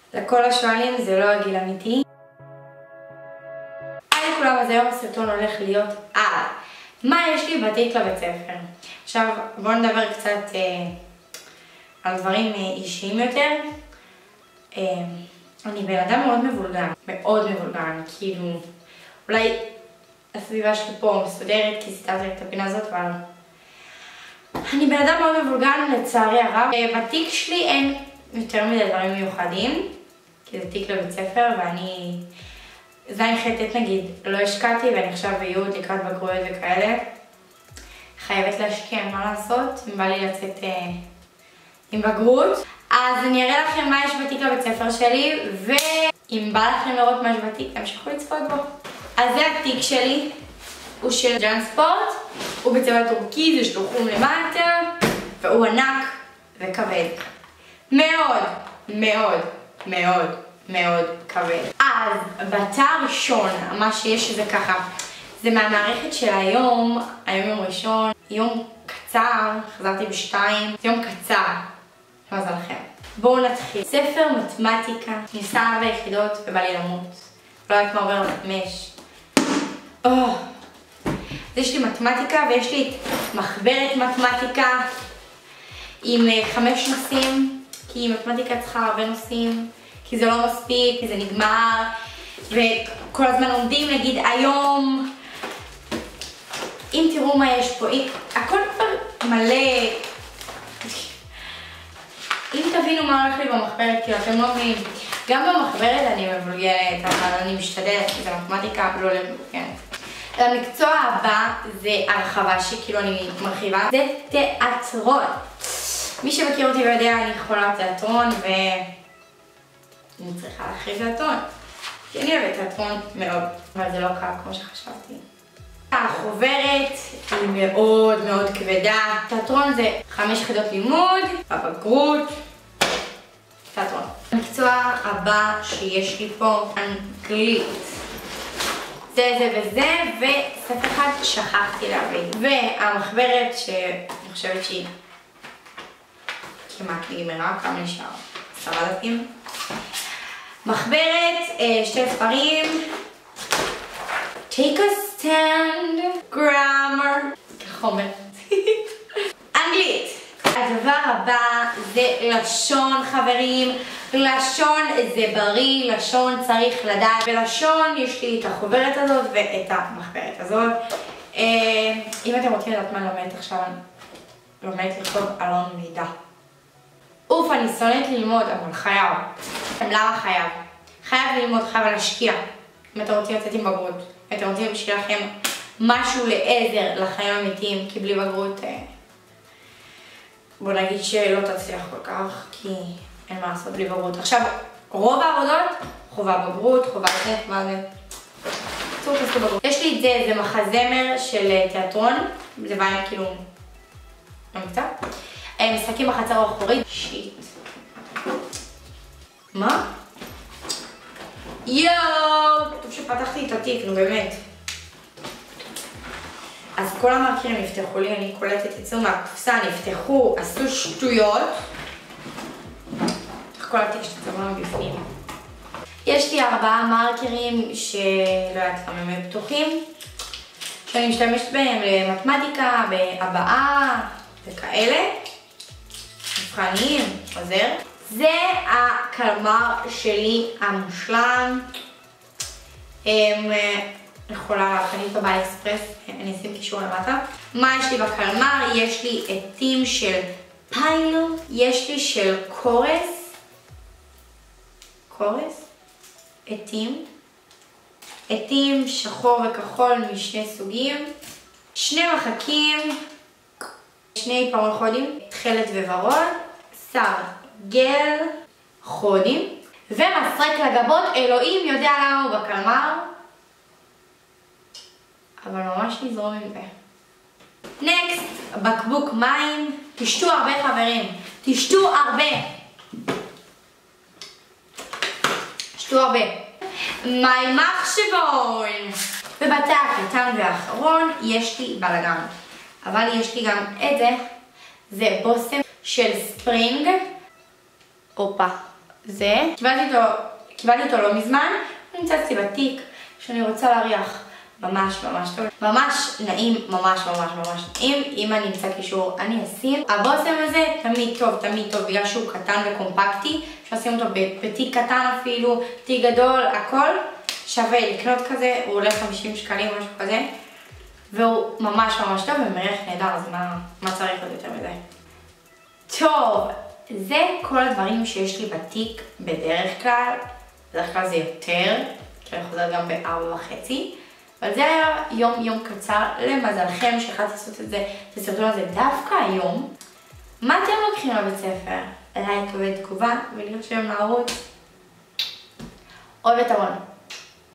לכל השואלים זה לא הגיל אמיתי. היי לכולם, אז היום הסרטון הולך להיות על מה יש לי בתיק לבית ספר. עכשיו בואו נדבר קצת על דברים אישיים יותר. אני בן אדם מאוד מבולגן, מאוד מבולגן, כאילו אולי הסביבה שלי פה מסודרת כי סיתרתי את הפינה הזאת, אבל אני בן אדם מאוד מבולגן לצערי הרב. בתיק שלי אין יותר מדי דברים מיוחדים, כי זה תיק לבית ספר ואני זין חטאת נגיד לא השקעתי ואני עכשיו ביוד לקראת בגרויות וכאלה. חייבת להשקיע, מה לעשות, אם בא לי לצאת עם בגרות. אז אני אראה לכם מה יש בתיק לבית ספר שלי, ואם בא לכם לראות מה יש בתיק, תמשיכו לצפות בו. אז זה התיק שלי, הוא של ג'אן ספורט, הוא בצבע טורקי, יש לו חום למטה, והוא ענק וכבד. מאוד, מאוד, מאוד, מאוד כבד. אז בתא הראשון, מה שיש זה ככה, זה מהמערכת של היום יום ראשון, יום קצר, חזרתי ב2, יום קצר, מזלכם. בואו נתחיל. ספר מתמטיקה, ניסה 4 יחידות ובא לי למות. לא יודעת מה עובר ל5. יש לי מתמטיקה ויש לי מחברת מתמטיקה עם 5 נושאים, כי מתמטיקה צריכה הרבה נושאים, כי זה לא מספיק, כי זה נגמר, וכל הזמן עומדים נגיד היום. אם תראו מה יש פה, הכל כבר מלא. אם תבינו מה הולך לי במחברת, כאילו אתם לא מבינים. גם במחברת אני מבולגנת, אבל אני משתדלת, כי זה מתמטיקה לא מבולגנת. המקצוע הבא זה הרחבה שכאילו אני מרחיבה, זה תיאטרון. מי שמכיר אותי ויודע, אני חולה תיאטרון ואני צריכה להרחיב תיאטרון. כי אני אוהבת תיאטרון מאוד, אבל זה לא קל כמו שחשבתי. החוברת היא מאוד מאוד כבדה. תיאטרון זה 5 יחידות לימוד, בבגרות, תיאטרון. המקצוע הבא שיש לי פה, אנגלית. זה וזה, וספר אחד שכחתי להביא. והמחברת שאני חושבת שהיא כמעט נגמרה, כמה נשאר? 10 דפים. מחברת, 2 ספרים. Take a stand, grammar, כחומר. אנגלית. הדבר הבא זה לשון, חברים. לשון זה בריא, לשון צריך לדעת. בלשון יש לי את החוברת הזאת ואת המחברת הזאת. אם אתם רוצים לדעת מה אני לומדת עכשיו, אני לומדת לכתוב עלון מידע. אוף, אני שונאת ללמוד, אבל חייב. למה חייב? חייב ללמוד, חייב להשקיע. אם אתם רוצים לצאת עם בגרות. אתם רוצים שיהיה לכם משהו לעזר לחיים אמיתיים, כי בלי בגרות בוא נגיד שלא תצליח כל כך, כי אין מה לעשות בלי בגרות. עכשיו, רוב העבודות חובה בגרות, חובה זה, מה זה? צור כסו בגרות. יש לי את זה, זה מחזמר של תיאטרון, זה בעיה כאילו נמצא. משחקים בחצר האחורית. שיט. מה? יואו, טוב שפתחתי את התיק, נו באמת. אז כל המרקרים נפתחו לי, אני קולטת, יצאו מהקופסה, נפתחו, עשו שטויות. כל התיק שתצאו מבפנים. יש לי 4 מרקרים שלא יודעת למה הם פתוחים, שאני משתמשת בהם למתמטיקה, בהבעה וכאלה. מבחנים, חוזר. זה הקלמר שלי המושלם. יכולה להכנית בבית אקספרס, אני אשים קישור למטה. מה יש לי בקלמר? יש לי עטים של פיילוט, יש לי של קורס, עטים שחור וכחול משני סוגים, 2 מחקים, 2 עיפרון חודים, תכלת וורוד, סרגל, חודים, ומסרק לגבות. אלוהים יודע למה הוא בקלמר, אבל ממש נזרום עם זה. נקסט, בקבוק מים. תשתו הרבה חברים, תשתו הרבה. תשתו הרבה. מים מחשבון. ובתא הקטן והאחרון יש לי בלגן, אבל יש לי גם את זה. זה בושם של ספרינג. הופה, זה. קיבלתי אותו לא מזמן, הוא נמצא אצלי בתיק שאני רוצה להריח. ממש טוב. ממש נעים, ממש נעים. אם אני אמצא קישור, אני אשים. הבושם הזה תמיד טוב, בגלל שהוא קטן וקומפקטי. אפשר לשים אותו בתיק קטן אפילו, תיק גדול, הכל. שווה לקנות כזה, הוא עולה 50 שקלים, משהו כזה. והוא ממש טוב ומריח נהדר, אז מה צריך עוד יותר מזה? טוב, זה כל הדברים שיש לי בתיק בדרך כלל. בדרך כלל זה יותר, כי אני חוזרת גם ב4:30. אבל זה היה יום קצר, למזלכם שהחלטתי לעשות את הסרטון הזה דווקא היום. מה אתם לוקחים לבית ספר? לייק ותגובה, ולהירשם לערוץ. אוהבת המון.